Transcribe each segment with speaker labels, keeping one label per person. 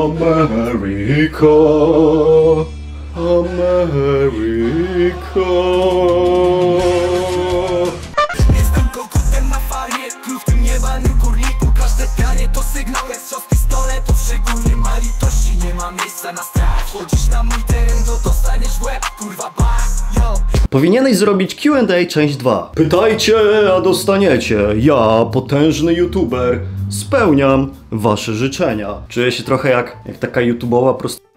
Speaker 1: America, America.
Speaker 2: Jestem kogutem na fali, klucz w tym niebanym kurniku. Każde pianie to sygnał, jak strzał z pistoletu. W szczególnym ma litości, nie ma miejsca na strach. Wchodzisz na mój teren, to dostaniesz w łeb, kurwa bach, yo.
Speaker 1: Powinieneś zrobić Q&A część 2. Pytajcie, a dostaniecie. Ja, potężny youtuber, spełniam wasze życzenia. Czuję się trochę jak taka youtubowa prostytutka.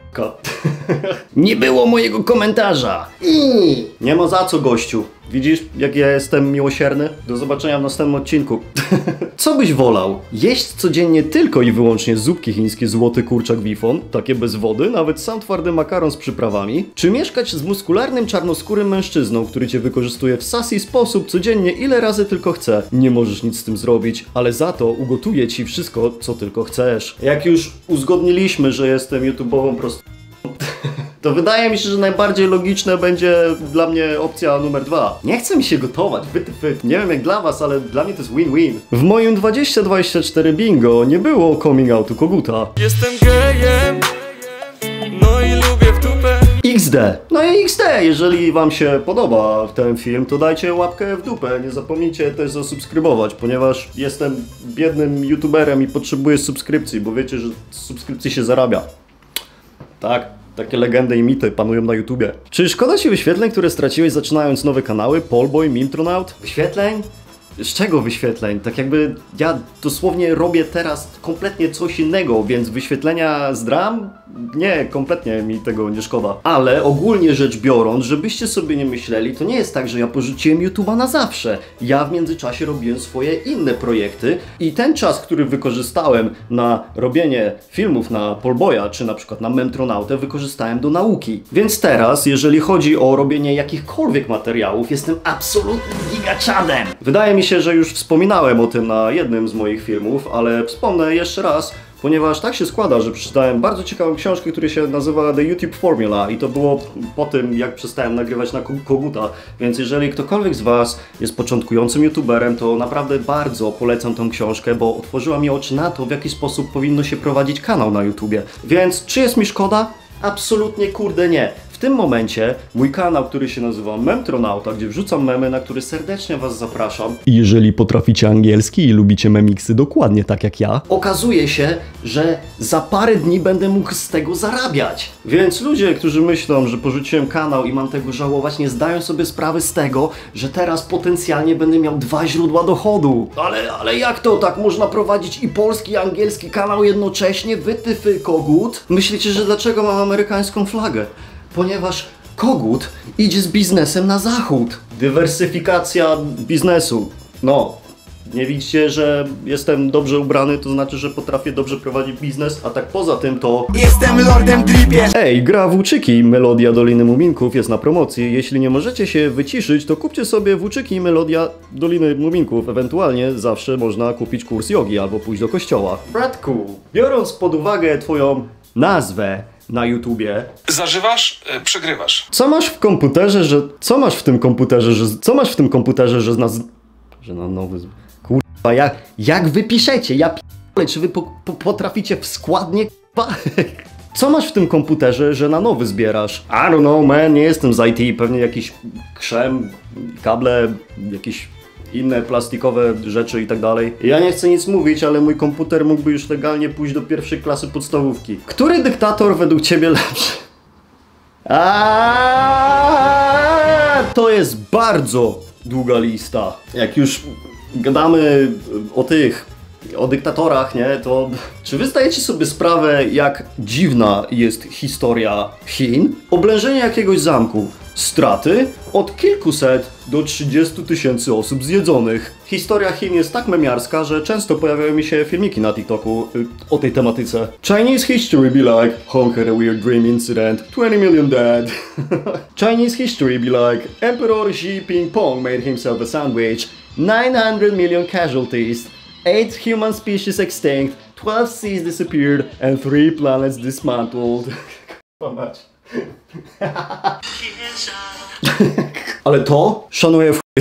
Speaker 1: Nie było mojego komentarza. Nie ma za co, gościu. Widzisz, jak ja jestem miłosierny? Do zobaczenia w następnym odcinku. Co byś wolał? Jeść codziennie tylko i wyłącznie zupki chińskie złoty kurczak wifon, takie bez wody, nawet sam twardy makaron z przyprawami? Czy mieszkać z muskularnym, czarnoskórym mężczyzną, który cię wykorzystuje w sassy sposób codziennie ile razy tylko chce? Nie możesz nic z tym zrobić, ale za to ugotuje ci wszystko, co tylko chcesz. Jak już uzgodniliśmy, że jestem YouTube'ową to wydaje mi się, że najbardziej logiczne będzie dla mnie opcja numer 2. Nie chcę mi się gotować, nie wiem jak dla was, ale dla mnie to jest win-win. W moim 2024 bingo nie było coming outu koguta.
Speaker 2: Jestem gejem, no i lubię w dupę.
Speaker 1: XD. No i XD, jeżeli wam się podoba ten film, to dajcie łapkę w dupę. Nie zapomnijcie też zasubskrybować, ponieważ jestem biednym youtuberem i potrzebuję subskrypcji, bo wiecie, że z subskrypcji się zarabia. Tak. Takie legendy i mity panują na YouTubie. Czy szkoda ci wyświetleń, które straciłeś zaczynając nowe kanały? Polboy, Mimtronaut? Wyświetleń? Z czego wyświetleń? Tak jakby ja dosłownie robię teraz kompletnie coś innego, więc wyświetlenia z dram? Nie, kompletnie mi tego nie szkoda. Ale ogólnie rzecz biorąc, żebyście sobie nie myśleli, to nie jest tak, że ja porzuciłem YouTube'a na zawsze. Ja w międzyczasie robiłem swoje inne projekty i ten czas, który wykorzystałem na robienie filmów na Polboya, czy na przykład na Memtronautę, wykorzystałem do nauki. Więc teraz, jeżeli chodzi o robienie jakichkolwiek materiałów, jestem absolutnym gigaczadem. Wydaje mi się, że już wspominałem o tym na jednym z moich filmów, ale wspomnę jeszcze raz, ponieważ tak się składa, że przeczytałem bardzo ciekawą książkę, która się nazywa The YouTube Formula i to było po tym, jak przestałem nagrywać na koguta, więc jeżeli ktokolwiek z was jest początkującym youtuberem, to naprawdę bardzo polecam tą książkę, bo otworzyła mi oczy na to, w jaki sposób powinno się prowadzić kanał na YouTubie. Więc czy jest mi szkoda? Absolutnie kurde nie. W tym momencie mój kanał, który się nazywa Memtronauta, gdzie wrzucam memy, na który serdecznie was zapraszam. I jeżeli potraficie angielski i lubicie memiksy dokładnie tak jak ja, okazuje się, że za parę dni będę mógł z tego zarabiać. Więc ludzie, którzy myślą, że porzuciłem kanał i mam tego żałować, nie zdają sobie sprawy z tego, że teraz potencjalnie będę miał 2 źródła dochodu. Ale jak to? Tak można prowadzić i polski, i angielski kanał jednocześnie? Wytyfy, kogut? Myślicie, że dlaczego mam amerykańską flagę? Ponieważ kogut idzie z biznesem na zachód. Dywersyfikacja biznesu. No, nie widzicie, że jestem dobrze ubrany, to znaczy, że potrafię dobrze prowadzić biznes, a tak poza tym to...
Speaker 2: Jestem Lordem Dripie.
Speaker 1: Ej, gra Włóczyki, Melodia Doliny Muminków jest na promocji. Jeśli nie możecie się wyciszyć, to kupcie sobie Włóczyki, Melodia Doliny Muminków. Ewentualnie zawsze można kupić kurs jogi albo pójść do kościoła. Bratku, biorąc pod uwagę twoją nazwę na YouTubie.
Speaker 3: Zażywasz, przegrywasz.
Speaker 1: Co masz w komputerze, że... Co masz w tym komputerze, że... Co masz w tym komputerze, że że na nowy... Kurwa, jak wy piszecie? Ja p***le, czy wy potraficie w składnie, k***a? Co masz w tym komputerze, że na nowy zbierasz? I don't know, man, nie jestem z IT, pewnie jakiś krzem, kable, jakieś inne plastikowe rzeczy i tak dalej. Ja nie chcę nic mówić, ale mój komputer mógłby już legalnie pójść do 1. klasy podstawówki. Który dyktator według ciebie lepszy? To jest bardzo długa lista. Jak już gadamy o dyktatorach, nie, to czy wy zdajecie sobie sprawę, jak dziwna jest historia Chin? Oblężenie jakiegoś zamku, straty od kilkuset do 30 000 osób zjedzonych. Historia Chin jest tak memiarska, że często pojawiają mi się filmiki na TikToku o tej tematyce. Chinese history be like, Hong had a weird dream incident, 20 million dead. Chinese history be like, Emperor Xi Jinping made himself a sandwich, 900 million casualties, 8 human species extinct, 12 seas disappeared, and 3 planets dismantled. Ale to szanuję w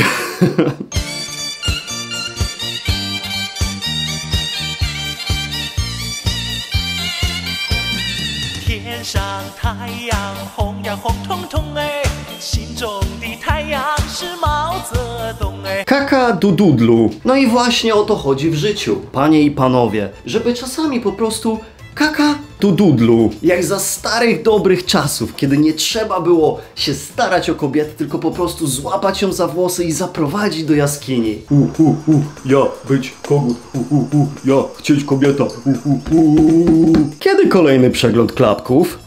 Speaker 4: 天上太阳红呀红彤彤哎，心中的太阳是毛泽东哎。
Speaker 1: Kaka dududlu. No i właśnie o to chodzi w życiu, panie i panowie, żeby czasami po prostu kaka dududlu. Jak za starych dobrych czasów, kiedy nie trzeba było się starać o kobietę, tylko po prostu złapać ją za włosy i zaprowadzić do jaskini. Ja być kogut, ja chcieć kobieta. Kiedy kolejny przegląd klapków?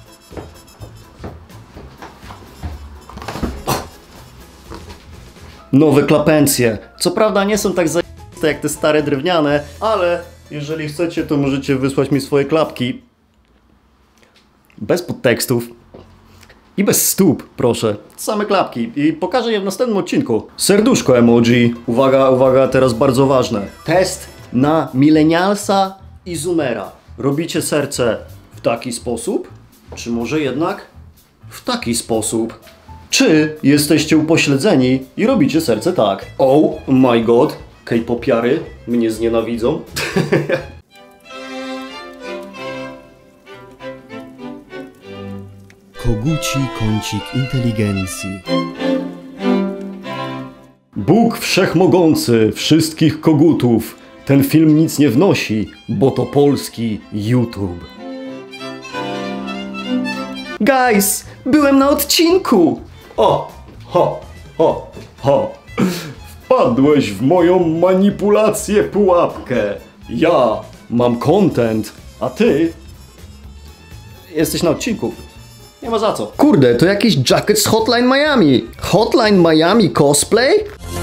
Speaker 1: Nowe klapencje. Co prawda nie są tak zajebiste jak te stare drewniane, ale jeżeli chcecie, to możecie wysłać mi swoje klapki. Bez podtekstów. I bez stóp, proszę. Same klapki. I pokażę je w następnym odcinku. Serduszko emoji. Uwaga, uwaga, teraz bardzo ważne. Test na milenialsa i zoomera. Robicie serce w taki sposób? Czy może jednak w taki sposób? Czy jesteście upośledzeni i robicie serce tak? Oh my god, K-popiary mnie znienawidzą.
Speaker 5: Koguci kącik inteligencji.
Speaker 1: Bóg wszechmogący wszystkich kogutów. Ten film nic nie wnosi, bo to polski YouTube. Guys, byłem na odcinku! O, ho, ho, ho. Wpadłeś w moją manipulację pułapkę. Ja mam content, a ty jesteś na odcinku. Nie ma za co. Kurde, to jakiś jacket z Hotline Miami. Hotline Miami cosplay?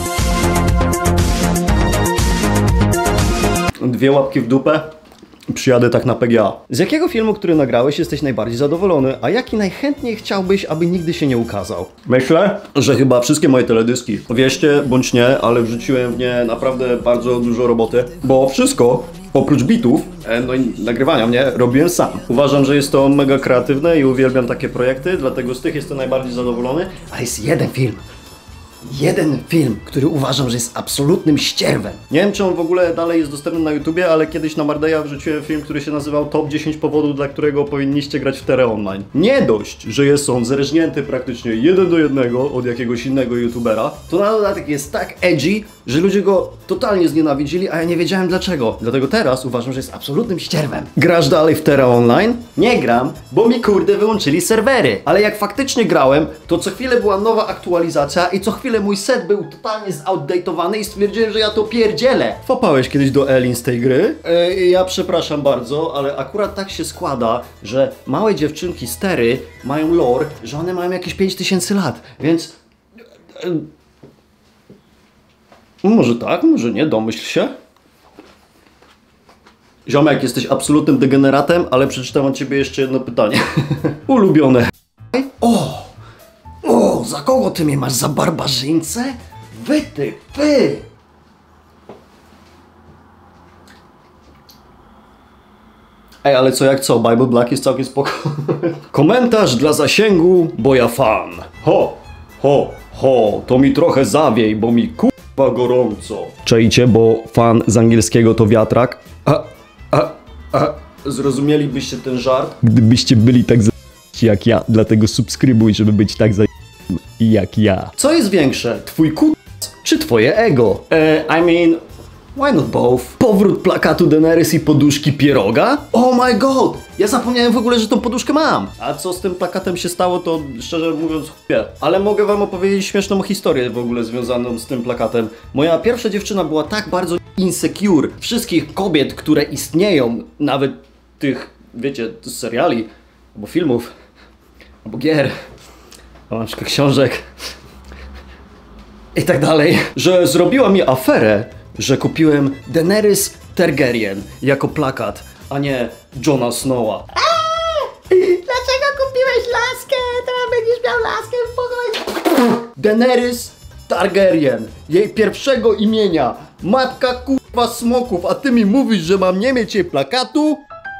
Speaker 1: 2 łapki w dupę. Przyjadę tak na PGA. Z jakiego filmu, który nagrałeś, jesteś najbardziej zadowolony, a jaki najchętniej chciałbyś, aby nigdy się nie ukazał? Myślę, że chyba wszystkie moje teledyski. Wierzcie bądź nie, ale wrzuciłem w nie naprawdę bardzo dużo roboty, bo wszystko, oprócz bitów, no i nagrywania mnie, robiłem sam. Uważam, że jest to mega kreatywne i uwielbiam takie projekty, dlatego z tych jestem najbardziej zadowolony, ale jest jeden film, który uważam, że jest absolutnym ścierwem. Nie wiem, czy on w ogóle dalej jest dostępny na YouTubie, ale kiedyś na Mardeja wrzuciłem film, który się nazywał Top 10 powodów, dla którego powinniście grać w Terę Online. Nie dość, że jest on zerżnięty praktycznie 1 do 1 od jakiegoś innego YouTubera, to na dodatek jest tak edgy, że ludzie go totalnie znienawidzili, a ja nie wiedziałem dlaczego. Dlatego teraz uważam, że jest absolutnym ścierwem. Grasz dalej w Terę Online? Nie gram, bo mi kurde wyłączyli serwery. Ale jak faktycznie grałem, to co chwilę była nowa aktualizacja i co chwilę mój set był totalnie zoutdate'owany i stwierdziłem, że ja to pierdzielę. Wpapałeś kiedyś do Elin z tej gry? Ja przepraszam bardzo, ale akurat tak się składa, że małe dziewczynki z Tery mają lore, że one mają jakieś 5000 lat, więc... Może tak, może nie, domyśl się. Ziomek, jesteś absolutnym degeneratem, ale przeczytam od ciebie jeszcze jedno pytanie. Ulubione. O, za kogo ty mnie masz? Za barbarzyńcę? Wy. Ej, ale co jak co, Bible Black jest całkiem spoko. Komentarz dla zasięgu, bo ja fan. Ho, to mi trochę zawiej, bo mi kurwa gorąco. Czajcie, bo fan z angielskiego to wiatrak. Zrozumielibyście ten żart? Gdybyście byli tak jak ja, dlatego subskrybuj, żeby być tak jak ja. Co jest większe, twój czy twoje ego? I mean, why not both? Powrót plakatu Daenerys i poduszki pieroga? Oh my god! Ja zapomniałem w ogóle, że tą poduszkę mam. A co z tym plakatem się stało, to szczerze mówiąc chupie. Ale mogę wam opowiedzieć śmieszną historię w ogóle związaną z tym plakatem. Moja pierwsza dziewczyna była tak bardzo insecure wszystkich kobiet, które istnieją, nawet tych, wiecie, z seriali, albo filmów, albo gier, albo na przykład książek i tak dalej, że zrobiła mi aferę, że kupiłem Daenerys Targaryen jako plakat, a nie Jona Snowa. Dlaczego kupiłeś laskę? Teraz będziesz miał laskę w pokoju. Daenerys Targaryen, jej pierwszego imienia, matka kurwa smoków, a ty mi mówisz, że mam nie mieć jej plakatu?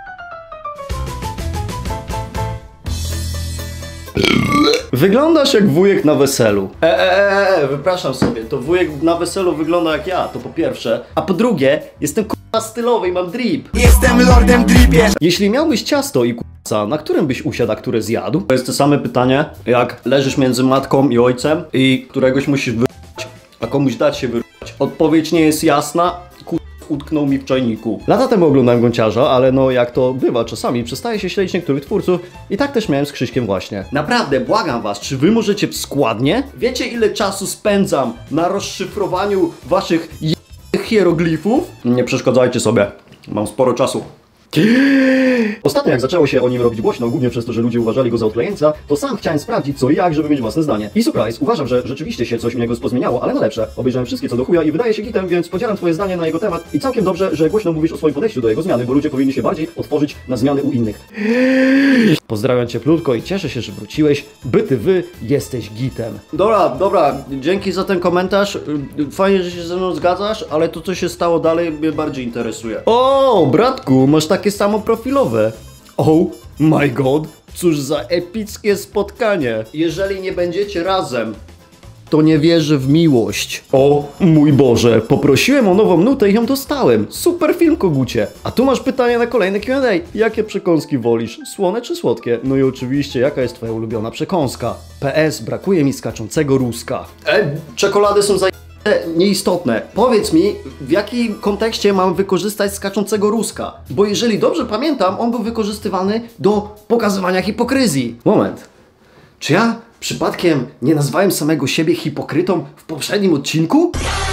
Speaker 1: Wyglądasz jak wujek na weselu. Wypraszam sobie, to wujek na weselu wygląda jak ja, to po pierwsze. A po drugie, jestem kurwa stylowy i mam drip.
Speaker 2: Jestem lordem dripie.
Speaker 1: Jeśli miałbyś ciasto i na którym byś usiadł, a które zjadł? To jest to same pytanie, jak leżysz między matką i ojcem i któregoś musisz wyrwać, a komuś dać się wyrwać. Odpowiedź nie jest jasna, utknął mi w czajniku. Lata temu oglądałem Gąciarza, ale no jak to bywa czasami, przestaje się śledzić niektórych twórców i tak też miałem z Krzyśkiem właśnie. Naprawdę, błagam was, czy wy możecie w składnie? Wiecie ile czasu spędzam na rozszyfrowaniu waszych hieroglifów? Nie przeszkadzajcie sobie, mam sporo czasu. Ostatnio jak zaczęło się o nim robić głośno, głównie przez to, że ludzie uważali go za odklejeńca, to sam chciałem sprawdzić co i jak, żeby mieć własne zdanie. I surprise, uważam, że rzeczywiście się coś u niego pozmieniało, ale na lepsze. Obejrzałem wszystkie co do chuja i wydaje się gitem, więc podzielam twoje zdanie na jego temat i całkiem dobrze, że głośno mówisz o swoim podejściu do jego zmiany, bo ludzie powinni się bardziej otworzyć na zmiany u innych. Pozdrawiam cieplutko i cieszę się, że wróciłeś, by ty jesteś gitem. Dobra, dzięki za ten komentarz. Fajnie, że się ze mną zgadzasz, ale to co się stało dalej mnie bardziej interesuje. O, bratku, masz takie samo profilowe. Oh my god, cóż za epickie spotkanie. Jeżeli nie będziecie razem, to nie wierzę w miłość. O mój Boże, poprosiłem o nową nutę i ją dostałem. Super film, kogucie. A tu masz pytanie na kolejne Q&A. Jakie przekąski wolisz? Słone czy słodkie? No i oczywiście, jaka jest twoja ulubiona przekąska? PS, brakuje mi skaczącego ruska. Czekolady są nieistotne. Powiedz mi, w jakim kontekście mam wykorzystać skaczącego ruska? Bo jeżeli dobrze pamiętam, on był wykorzystywany do pokazywania hipokryzji. Moment. Czy ja przypadkiem nie nazwałem samego siebie hipokrytą w poprzednim odcinku?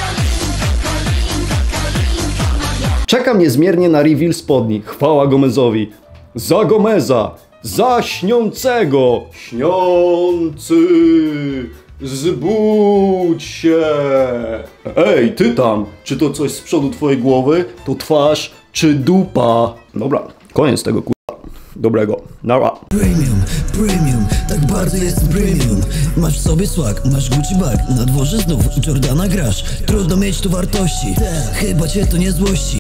Speaker 1: Czekam niezmiernie na reveal spodni. Chwała Gomezowi. Za Gomeza! Za śniącego! Śniący! Zbudź się! Ej, ty tam! Czy to coś z przodu twojej głowy? To twarz czy dupa? Dobra, koniec tego dobrego. Nara.
Speaker 6: Premium, tak bardzo jest premium. Masz w sobie swag, masz Gucci bag, na dworze znów Jordana grasz. Trudno mieć tu wartości, chyba cię to nie złości.